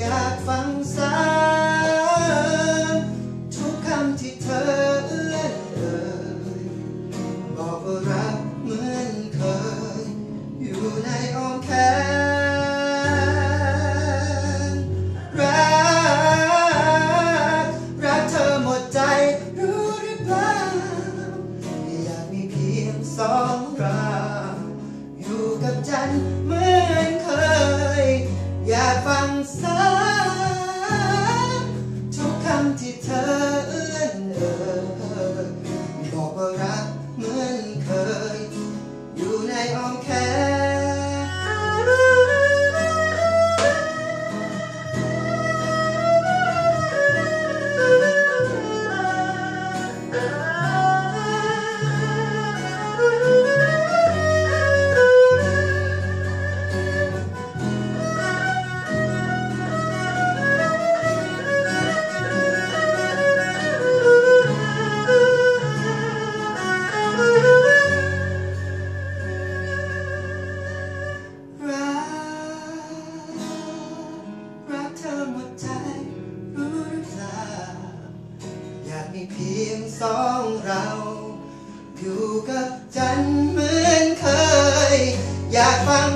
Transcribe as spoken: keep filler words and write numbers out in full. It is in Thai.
อยากฟังซ้ำทุกคำที่เธอเอื้อนเอ่ยบอกว่ารักเหมือนเคยอยู่ในอ้อมแขนรักรักเธอหมดใจรู้หรือเปล่าอยากมีเพียงสองเราอยู่กับฉันเหมือนเคยอยากฟังซ้ำทุกคำที่เธอเอื้อนเอ่ยบอกว่ารักเหมือนเคยอยู่ในอ้อมแขนมีเพียงสองเราอยู่กับฉันเหมือนเคยอยากฟัง